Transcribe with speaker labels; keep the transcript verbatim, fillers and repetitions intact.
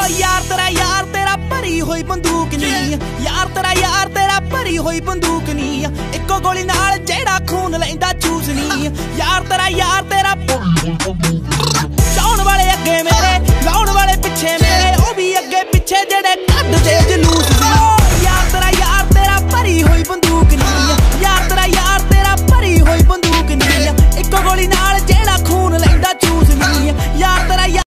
Speaker 1: यार तेरा यार तेरा भरी होई बंदूक नी यार तेरा यार तेरा भरी होई बंदूक नी इक्को गोली नाल जेड़ा खून लैंदा चूस नी यार तेरा यार तेरा